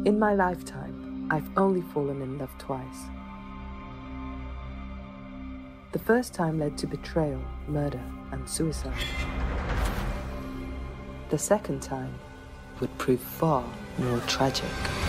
In my lifetime, I've only fallen in love twice. The first time led to betrayal, murder, and suicide. The second time would prove far more tragic.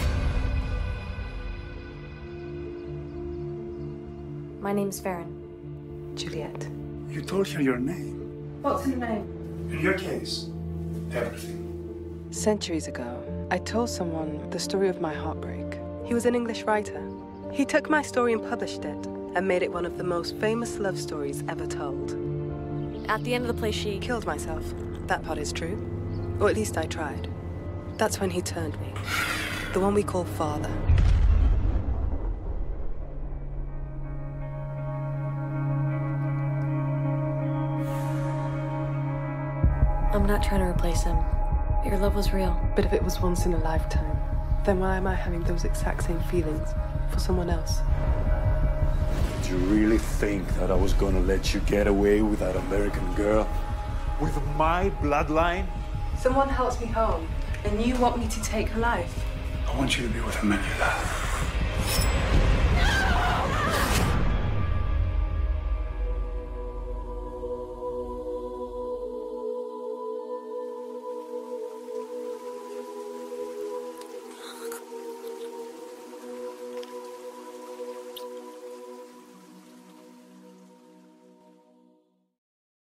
My name's Farron. Juliet. You told her your name. What's her name? In your case, everything. Centuries ago, I told someone the story of my heartbreak. He was an English writer. He took my story and published it, and made it one of the most famous love stories ever told. At the end of the play, she Killed myself. That part is true. Or at least I tried. That's when he turned me. The one we call father. I'm not trying to replace him. Your love was real. But if it was once in a lifetime, then why am I having those exact same feelings for someone else? Did you really think that I was gonna let you get away with that American girl? With my bloodline? Someone helps me home, and you want me to take her life? I want you to be with a man you love.